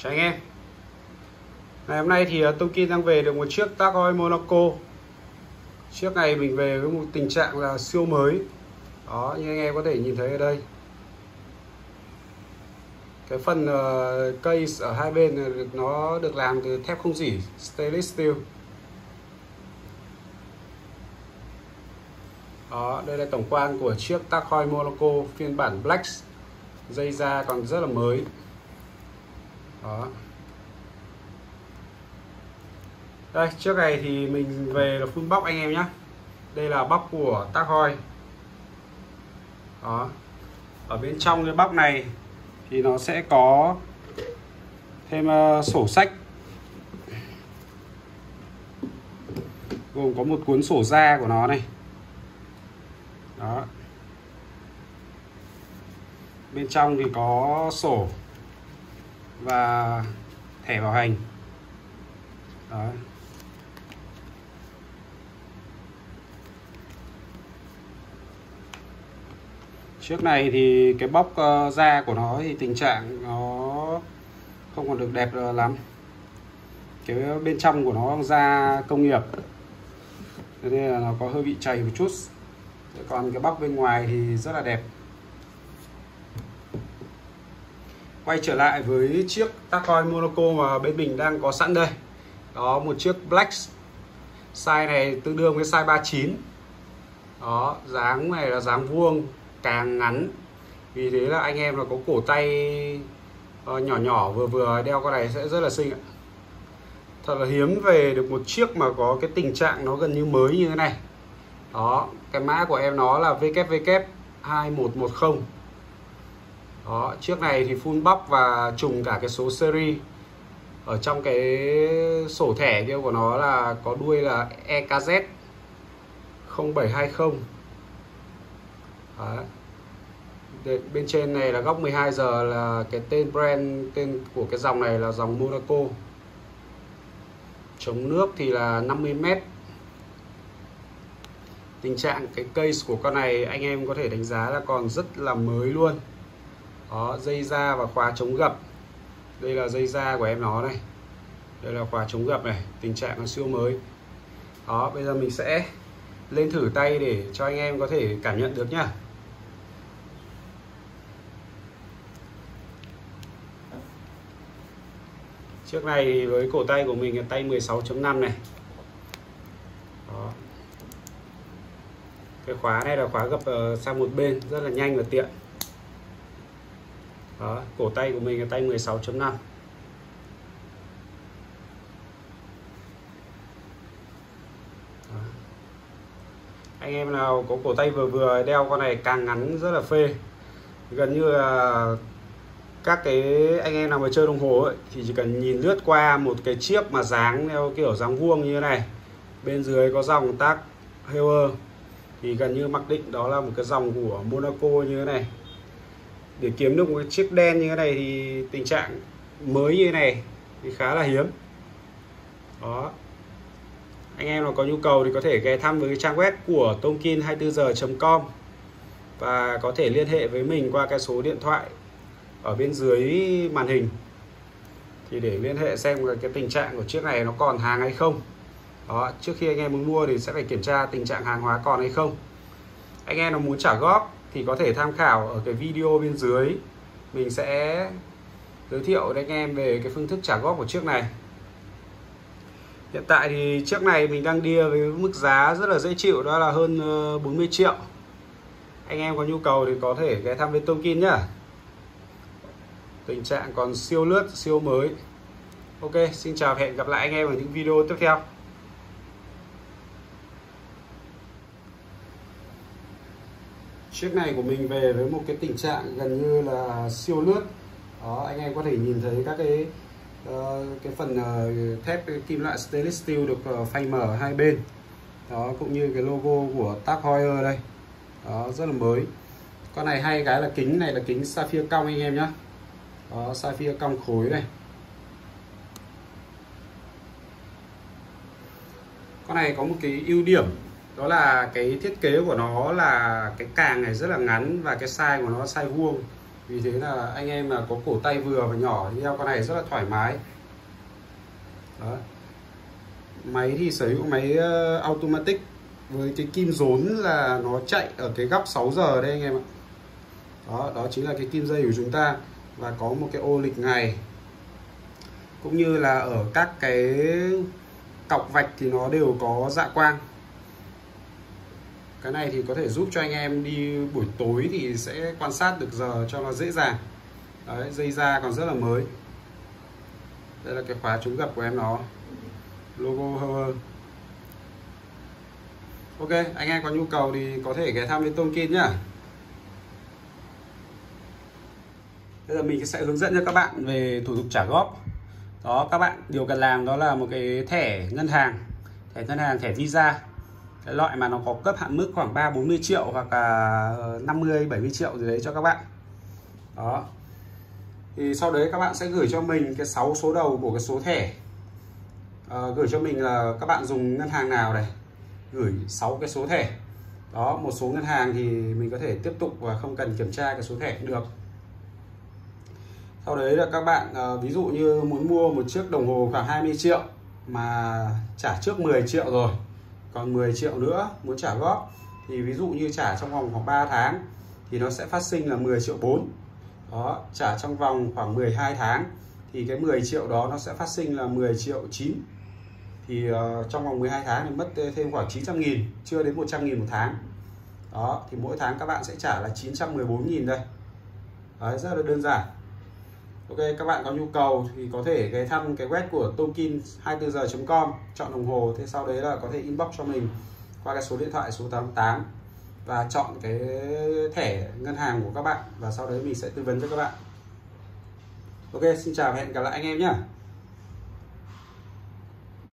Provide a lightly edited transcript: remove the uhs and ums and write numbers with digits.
Chào anh em. Ngày hôm nay thì Tongkin đang về được một chiếc Tag Heuer Monaco. Chiếc này mình về với một tình trạng là siêu mới. Đó, như anh em có thể nhìn thấy ở đây. Cái phần case ở hai bên nó được làm từ thép không rỉ stainless steel. Đó, đây là tổng quan của chiếc Tag Heuer Monaco phiên bản Black. Dây da còn rất là mới. Đó. Đây, chiếc này thì mình về là full box anh em nhé. Đây là box của Tag Heuer. Đó. Ở bên trong cái box này thì nó sẽ có thêm sổ sách, gồm có một cuốn sổ da của nó này. Đó. Bên trong thì có sổ và thẻ bảo hành. Đó. Chiếc này thì cái bóc da của nó thì tình trạng nó không còn được đẹp lắm. Cái bên trong của nó da công nghiệp, cho nên là nó có hơi bị chảy một chút. Còn cái bóc bên ngoài thì rất là đẹp. Quay trở lại với chiếc Tag Heuer Monaco mà bên mình đang có sẵn đây. Đó, một chiếc Black. Size này tương đương với size 39. Đó, dáng này là dáng vuông, càng ngắn. Vì thế là anh em là có cổ tay nhỏ nhỏ vừa vừa đeo con này sẽ rất là xinh ạ. Thật là hiếm về được một chiếc mà có cái tình trạng nó gần như mới như thế này. Đó, cái mã của em nó là WW2110. Đó, chiếc này thì full box và trùng cả cái số series. Ở trong cái sổ thẻ kia của nó là có đuôi là EKZ 0720. Đó. Bên trên này là góc 12 giờ là cái tên brand, tên của cái dòng này là dòng Monaco. Chống nước thì là 50m. Tình trạng cái case của con này anh em có thể đánh giá là còn rất là mới luôn. Đó, dây da và khóa chống gập. Đây là dây da của em nó này. Đây là khóa chống gập này, tình trạng nó siêu mới. Đó, bây giờ mình sẽ lên thử tay để cho anh em có thể cảm nhận được nhá. Chiếc này với cổ tay của mình là tay 16.5 này. Đó. Cái khóa này là khóa gập sang một bên rất là nhanh và tiện. Đó, cổ tay của mình là tay 16.5. Anh em nào có cổ tay vừa vừa đeo con này càng ngắn rất là phê. Gần như là các cái anh em nào mà chơi đồng hồ ấy, thì chỉ cần nhìn lướt qua một cái chiếc mà dáng theo kiểu dáng vuông như thế này, bên dưới có dòng Tag Heuer thì gần như mặc định đó là một cái dòng của Monaco như thế này. Để kiếm được một cái chiếc đen như thế này thì tình trạng mới như thế này thì khá là hiếm. Đó. Anh em nào có nhu cầu thì có thể ghé thăm với cái trang web của tongkin24giờ.com và có thể liên hệ với mình qua cái số điện thoại ở bên dưới màn hình thì để liên hệ xem cái tình trạng của chiếc này nó còn hàng hay không. Đó, trước khi anh em muốn mua thì sẽ phải kiểm tra tình trạng hàng hóa còn hay không. Anh em nào muốn trả góp thì có thể tham khảo ở cái video bên dưới, mình sẽ giới thiệu đến anh em về cái phương thức trả góp của chiếc này. Hiện tại thì chiếc này mình đang đi với mức giá rất là dễ chịu, đó là hơn 40 triệu. Anh em có nhu cầu thì có thể ghé thăm bên Tongkin nhá. Tình trạng còn siêu lướt, siêu mới. Ok, xin chào và hẹn gặp lại anh em ở những video tiếp theo. Chiếc này của mình về với một cái tình trạng gần như là siêu lướt. Đó, anh em có thể nhìn thấy các cái phần thép kim loại stainless steel được phanh mở hai bên. Đó, cũng như cái logo của Tag Heuer đây. Đó, rất là mới. Con này hay cái là kính này là kính sapphire cong anh em nhé. Đó, sapphire cong khối này. Con này có một cái ưu điểm, đó là cái thiết kế của nó là cái càng này rất là ngắn và cái size của nó là size vuông. Vì thế là anh em là có cổ tay vừa và nhỏ thì đeo con này rất là thoải mái. Đó. Máy thì sở hữu máy automatic với cái kim rốn là nó chạy ở cái góc 6 giờ đây anh em ạ. Đó chính là cái kim dây của chúng ta, và có một cái ô lịch ngày, cũng như là ở các cái cọc vạch thì nó đều có dạ quang. Cái này thì có thể giúp cho anh em đi buổi tối thì sẽ quan sát được giờ cho nó dễ dàng. Đấy, dây da còn rất là mới. Đây là cái khóa chống gập của em nó, logo Heuer. Ok, anh em có nhu cầu thì có thể ghé thăm bên Tonkin nhá. Bây giờ mình sẽ hướng dẫn cho các bạn về thủ tục trả góp. Đó, các bạn điều cần làm đó là một cái thẻ ngân hàng, thẻ Visa. Cái loại mà nó có cấp hạn mức khoảng 3-40 triệu hoặc là 50-70 triệu gì đấy cho các bạn. Đó. Thì sau đấy các bạn sẽ gửi cho mình cái 6 số đầu của cái số thẻ. Gửi cho mình là các bạn dùng ngân hàng nào này, gửi 6 cái số thẻ. Đó, một số ngân hàng thì mình có thể tiếp tục và không cần kiểm tra cái số thẻ cũng được. Sau đấy là các bạn ví dụ như muốn mua một chiếc đồng hồ khoảng 20 triệu mà trả trước 10 triệu rồi, còn 10 triệu nữa muốn trả góp, thì ví dụ như trả trong vòng khoảng 3 tháng thì nó sẽ phát sinh là 10 triệu 4. Đó, trả trong vòng khoảng 12 tháng thì cái 10 triệu đó nó sẽ phát sinh là 10 triệu 9. Thì trong vòng 12 tháng thì mất thêm khoảng 900.000, chưa đến 100.000 một tháng. Đó, thì mỗi tháng các bạn sẽ trả là 914.000 đây. Đấy, rất là đơn giản. Ok, các bạn có nhu cầu thì có thể ghé thăm cái web của tonkin24giờ.com, chọn đồng hồ, thế sau đấy là có thể inbox cho mình qua cái số điện thoại số 88 và chọn cái thẻ ngân hàng của các bạn, và sau đấy mình sẽ tư vấn cho các bạn. Ok, xin chào và hẹn gặp lại anh em nhé.